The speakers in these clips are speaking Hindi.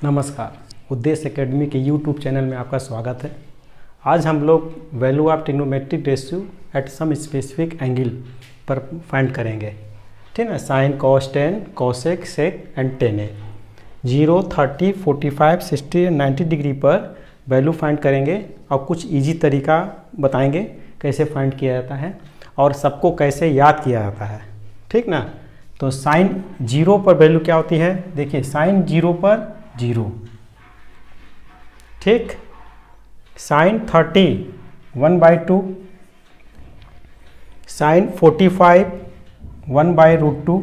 नमस्कार, उद्देश्य एकेडमी के यूट्यूब चैनल में आपका स्वागत है। आज हम लोग value of trigonometric ratio at some specific angle पर फाइंड करेंगे। ठीक है, sine cos tan cosec sec and tan a 0, 30, 45, 60 and 90 degree पर वैल्यू फाइंड करेंगे और कुछ इजी तरीका बताएंगे कैसे फाइंड किया जाता है और सबको कैसे याद किया जाता है। ठीक ना। तो साइन 0 पर वैल्यू क्या होती है, देखिए साइन 0 पर 0, ठीक। Sine 30 1/2, sine 45 1/√2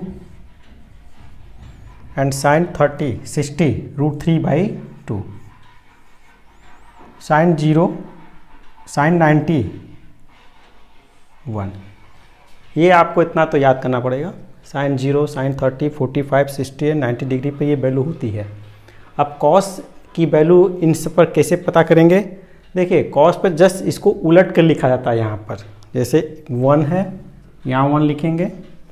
and sine 60 √3/2। Sine 0, sine 90 1। ये आपको इतना तो याद करना पड़ेगा। साइन 0, साइन 30, 45, 60 एंड 90 डिग्री पे ये वैल्यू होती है। अब कॉस की वैल्यू इन सब पर कैसे पता करेंगे, देखिए कॉस पर जस्ट इसको उलट कर लिखा जाता है। यहाँ पर जैसे 1 है, यहाँ 1 लिखेंगे,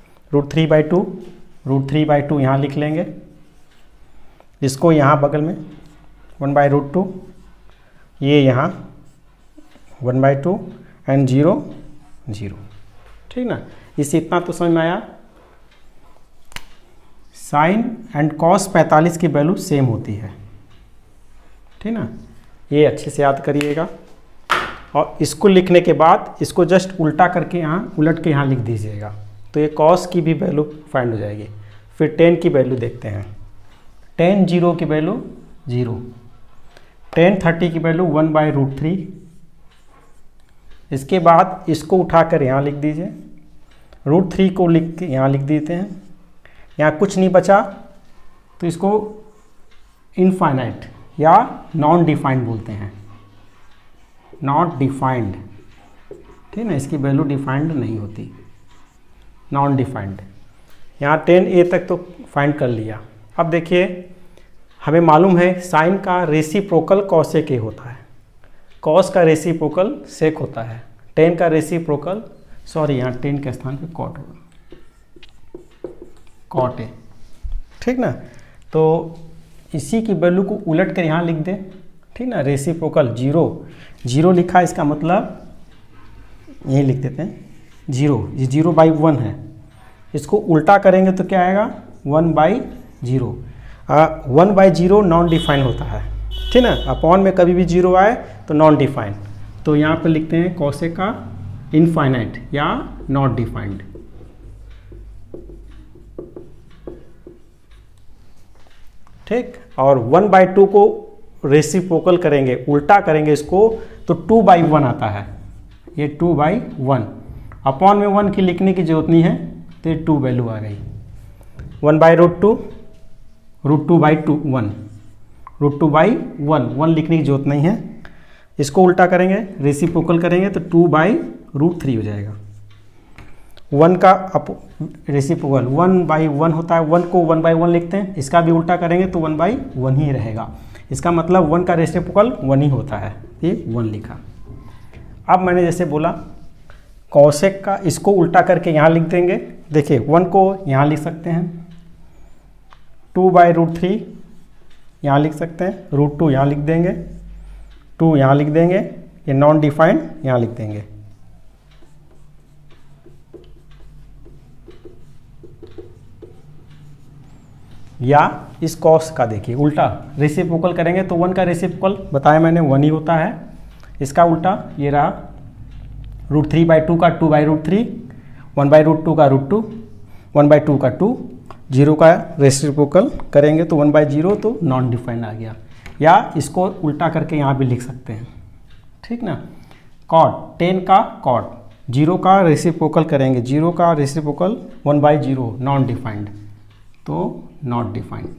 √3/2 यहाँ लिख लेंगे, इसको यहाँ बगल में 1/√2, ये यहाँ 1/2 एंड 0 0। ठीक ना। इससे इतना तो समझ में आया। साइन एंड कॉस 45 की वैल्यू सेम होती है। ठीक ना, ये अच्छे से याद करिएगा। और इसको लिखने के बाद इसको जस्ट उल्टा करके यहाँ उलट के यहाँ लिख दीजिएगा, तो ये कॉस की भी वैल्यू फाइंड हो जाएगी। फिर टेन की वैल्यू देखते हैं। टेन 0 की वैल्यू 0, टेन 30 की वैल्यू 1/√3। इसके बाद इसको उठाकर यहाँ लिख दीजिए, √3 को लिख के यहाँ लिख देते हैं। यहाँ कुछ नहीं बचा तो इसको इनफाइनाइट या नॉन डिफाइंड बोलते हैं, नॉट डिफाइंड। ठीक ना, इसकी वैल्यू डिफाइंड नहीं होती, नॉन डिफाइंड। यहाँ 10a तक तो फाइंड कर लिया। अब देखिए हमें मालूम है साइन का रेसिप्रोकल कॉसेक ए होता है, कॉस का रेसिप्रोकल सेक होता है, टेन का रेसिप्रोकल, सॉरी यहाँ 10 के स्थान पे कॉट होगा, कॉट ए। ठीक ना। तो इसी की वैल्यू को उलट कर यहाँ लिख दें। ठीक ना, रेसिप्रोकल 0 लिखा, इसका मतलब यही लिख देते हैं 0, ये 0/1 है। इसको उल्टा करेंगे तो क्या आएगा 1/0। 1/0 नॉन डिफाइन होता है। ठीक ना, अपॉन में कभी भी 0 आए तो नॉन डिफाइन, तो यहाँ पे लिखते हैं कॉसेक का इनफाइनाइट या नॉट डिफाइंड। ठीक। और 1/2 को रेसिप्रोकल करेंगे, उल्टा करेंगे इसको, तो 2/1 आता है, ये 2/1। अपॉन में 1 की लिखने की जरूरत नहीं है, तो ये 2 वैल्यू आ गई। 1/√2, √2/2 1, √2/1 1 लिखने की जरूरत नहीं है। इसको उल्टा करेंगे, रेसिप्रोकल करेंगे तो 2/√3 हो जाएगा। 1 का रेसिप्रोकल 1/1 होता है, 1 को 1/1 लिखते हैं। इसका भी उल्टा करेंगे तो 1/1 ही रहेगा। इसका मतलब 1 का रेसिप्रोकल 1 ही होता है, ये 1 लिखा। अब मैंने जैसे बोला कॉसेक का, इसको उल्टा करके यहाँ लिख देंगे। देखिए 1 को यहाँ लिख सकते हैं, 2/√3 यहाँ लिख सकते हैं, √2 यहाँ लिख देंगे, 2 यहाँ लिख देंगे, ये नॉन डिफाइंड यहाँ लिख देंगे। या इस कॉस का देखिए उल्टा रेसिप्रोकल करेंगे तो 1 का रेसिप्रोकल बताया मैंने 1 ही होता है। इसका उल्टा ये रहा √3/2 का 2/√3, 1/√2 का √2, 1/2 का 2, 0 का रेसिप्रोकल करेंगे तो 1/0, तो नॉन डिफाइंड आ गया। या इसको उल्टा करके यहाँ भी लिख सकते हैं। ठीक ना। कॉट 10 का कॉट 0 का रेसिप्रोकल करेंगे, 0 का रेसिप्रोकल 1/0 नॉन डिफाइंड, तो नॉट डिफाइंड।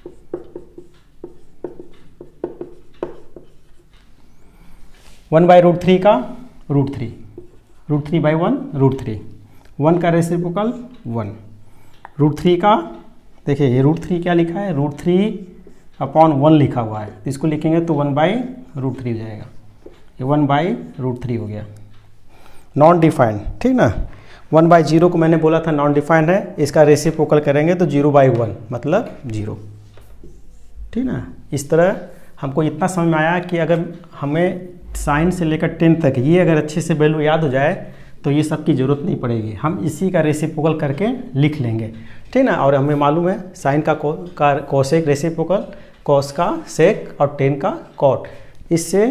√3 का √3, √3/1 √3, 1 का रेसिप्रोकल 1, √3 का देखिए ये √3 क्या लिखा है, √3/1 लिखा हुआ है, इसको लिखेंगे तो 1/√3 हो जाएगा, ये 1/√3 हो गया। Non defined. ठीक ना। 1/0 को मैंने बोला था नॉन डिफाइंड है, इसका रेसिप्रोकल करेंगे तो 0/1 मतलब 0। ठीक ना। इस तरह हमको इतना समझ में आया कि अगर हमें साइन से लेकर 10 तक ये अगर अच्छे से वैल्यू याद हो जाए तो ये सब की ज़रूरत नहीं पड़ेगी, हम इसी का रेसिप्रोकल करके लिख लेंगे, ठीक ना। और हमें मालूम है साइन का कोसेक रेसिप्रोकल, कॉस का सेक और 10 का कॉट। इससे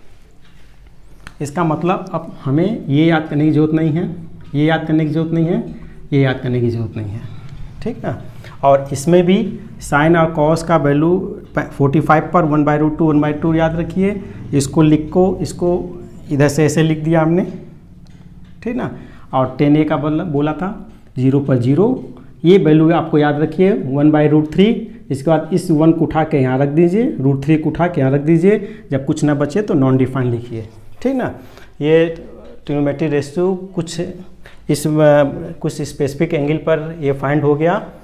इसका मतलब अब हमें ये याद करने की ज़रूरत नहीं है, ये याद करने की ज़रूरत नहीं है, ये याद करने की ज़रूरत नहीं है, ठीक ना। और इसमें भी साइन और कॉस का वैल्यू 45 पर 1/√2 1/2 याद रखिए। इसको इसको इधर से ऐसे लिख दिया हमने, ठीक ना। और 10a का बोला था 0 पर 0, ये वैल्यू आपको याद रखिए 1/√3। इसके बाद इस 1 को उठा के यहाँ रख दीजिए, √3 को उठा के यहाँ रख दीजिए, जब कुछ ना बचे तो नॉन डिफाइंड लिखिए, ठीक ना। ये ट्रिग्नोमेट्रिक रेशियो कुछ स्पेसिफिक एंगल पर ये फाइंड हो गया।